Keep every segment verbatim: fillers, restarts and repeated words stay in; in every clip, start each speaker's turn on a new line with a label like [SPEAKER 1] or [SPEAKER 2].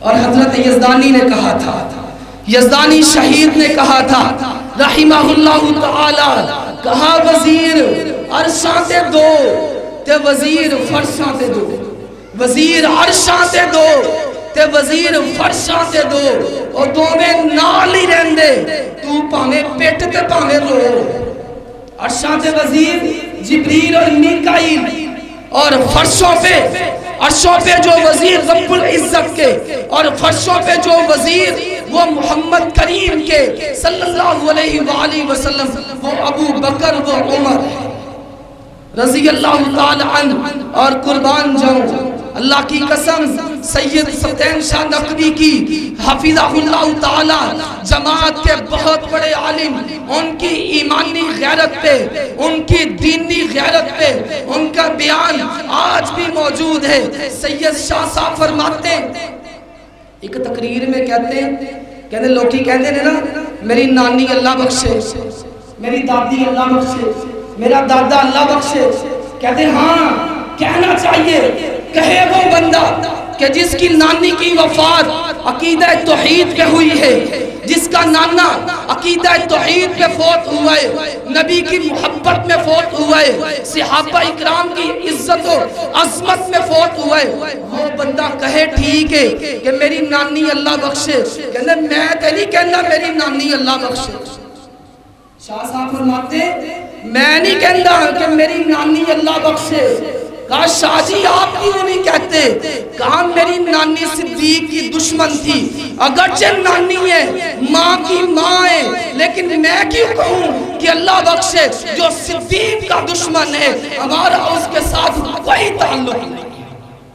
[SPEAKER 1] اور حضرت یزدانی نے کہا تھا، یزدانی شہید نے کہا تھا رحمہ اللہ تعالی، کہا وزیر عرشاں تے دو تے وزیر فرشاں تے دو، وزیر عرشاں تے دو تے وزیر فرشاں تے دو، اور دو میں نال ہی رہندے تو پاویں پیٹ تے پاویں رو۔ عرشاں تے وزیر جبریل اور میکائیل، اور فرشوں پہ عرشوں پہ جو وزیر رب العزت کے، اور فرشوں پہ جو وزیر وہ محمد کریم کے صلی اللہ علیہ وآلہ وسلم، وہ ابو بکر وہ عمر رضی اللہ تعالی عنہ۔ اور قربان جاؤں اللہ کی قسم، سید فتح شاہ نقوی کی حفظہ اللہ تعالی جماعت کے بہت بڑے عالم، ان کی ایمانی غیرت پہ، ان کی دینی غیرت پہ ان کا بیان آج بھی موجود ہے۔ سید شاہ صاحب فرماتے ہیں، ایک تقریر میں کہتے ہیں، کہتے ہیں لوگی کہتے ہیں نا میری نانی اللہ بخشے، میری دادی اللہ بخشے، میرا دادا اللہ بخشے، کہتے ہیں ہاں کہنا چاہیے، کہے وہ بندہ کہ جس کی نانی کی وفات عقیدہ توحید پہ ہوئی ہے، جس کا نانا عقیدہ توحید پہ فوت ہوا ہے، نبی کی محبت میں فوت ہوا ہے، صحابہ اکرام کی عزت و عظمت میں فوت ہوا ہے، وہ بندہ کہے ٹھیک ہے کہ میری نانی اللہ بخشے، کہنے میں تے نہیں کہنا میری نانی اللہ بخشے۔ شاہ صاحب فرماتے میں نہیں کہنا کہ میری نانی اللہ بخشے۔ کہا شاہ جی آپ کیوں نہیں کہتے؟ کہا میری نانی صدیق کی دشمن تھی، اگرچہ نانی ہے ماں کی ماں ہے، لیکن میں کیوں کہوں کہ اللہ بخشے جو صدیق کا دشمن ہے ہمارا اس کے ساتھ کوئی تعلق نہیں۔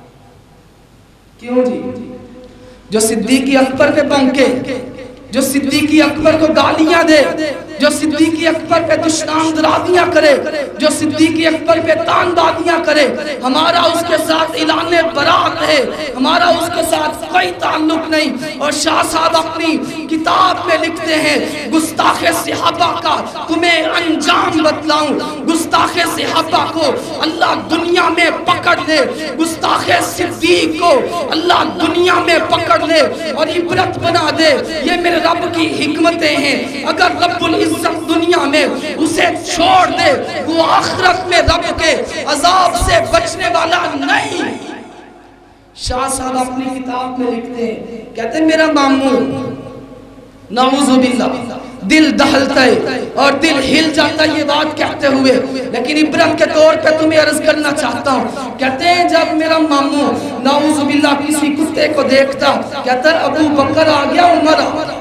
[SPEAKER 1] کیوں جی؟ جو صدیقی اکبر پہ بنکے، جو صدیقی اکبر کو گالیاں دے، جو صدیقی اکبر پہ دشنام درادیاں کرے، جو صدیقی اکبر پہ تان دادیاں کرے، ہمارا اس کے ساتھ اعلان برات ہے، ہمارا اس کے ساتھ کوئی تعلق نہیں۔ اور شاہ صاحب اپنی کتاب میں لکھتے ہیں گستاخ صحابہ کا تمہیں انجام بتلاؤں، گستاخ صحابہ کو اللہ دنیا میں پکڑ لے، گستاخ صدیق کو اللہ دنیا میں پکڑ لے اور عبرت بنا دے۔ یہ میرے رب کی حکمتیں ہیں، اگر رب العزت دنیا میں اسے چھوڑ دے وہ آخرت میں رب کے عذاب سے بچنے والا نہیں۔ شاہ صاحب اپنی کتاب میں لکھتے ہیں، کہتے ہیں میرا ماموں نعوذ باللہ دل دہلتا ہے اور دل ہل جاتا ہے یہ بات کہتے ہوئے، لیکن عبرت کے طور پہ تمہیں عرض کرنا چاہتا ہوں۔ کہتے ہیں جب میرا ماموں نعوذ باللہ کسی کتے کو دیکھتا، کہتا ہے ابو بکر آ گیا عمر آ گیا،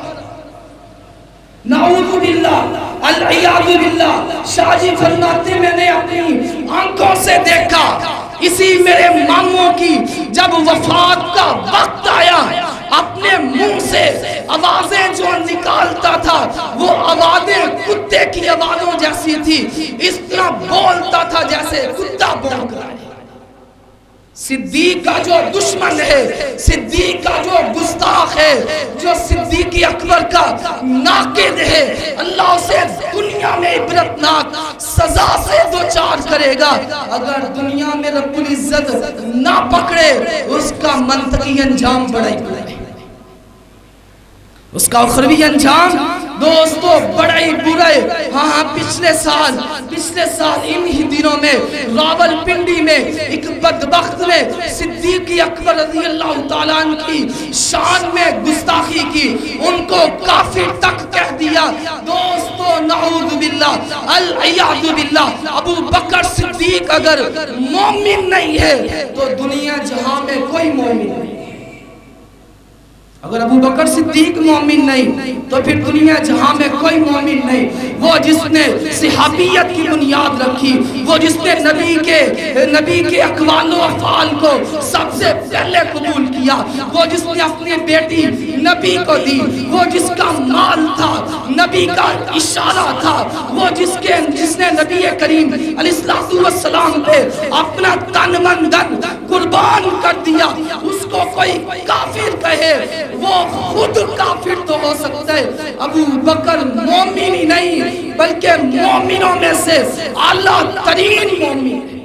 [SPEAKER 1] نعوذ باللہ العیاذ باللہ۔ شاہ جی فرماتے میں نے اپنی آنکھوں سے دیکھا، اسی میرے ماموں کی جب وفات کا وقت آیا اپنے منہ سے آوازیں جو نکالتا تھا وہ آوازیں کتے کی آوازوں جیسی تھی، اس طرح بولتا تھا جیسے کتا بھونک رہا ہے۔ صدیق کا جو دشمن ہے، صدیق کا جو گستاخ ہے، جو صدیقی اکبر کا ناقد ہے، اللہ اسے دنیا میں عبرتناک سزا سے دوچار کرے گا۔ اگر دنیا میں رب العزت نہ پکڑے اس کا منطقی انجام بڑا ہی بڑا ہے، اس کا اخروی انجام دوستو بڑا ہی برا ہے۔ ہاں ہاں پچھلے سال پچھلے سال انہی دنوں میں راول پنڈی میں ایک بدبخت نے صدیقی اکبر رضی اللہ تعالیٰ عنہ کی شان میں گستاخی کی، ان کو کافر تک کہہ دیا۔ دوستو نعوذ باللہ العیاذ باللہ، ابو بکر صدیق اگر مومن نہیں ہے تو دنیا جہاں میں کوئی مومن نہیں۔ اگر ابو بکر صدیق مومن نہیں تو پھر دنیا جہاں میں کوئی مومن نہیں۔ وہ جس نے صحابیت کی بنیاد رکھی، وہ جس نے نبی کے نبی کے اقوال و افعال کو سب سے پہلے قبول کیا، وہ جس نے اپنی بیٹی نبی کو دی، وہ جس کا مال تھا نبی کا اشارہ تھا، وہ جس کے جس نے نبی کریم علیہ السلام پہ اپنا تن من دن قربان کر دیا، اس کو کوئی کافر کہے وہ خود کافر تو ہو سکتا ہے۔ ابو بکر مومن ہی نہیں بلکہ مومنوں میں سے اعلیٰ ترین مومن ہے۔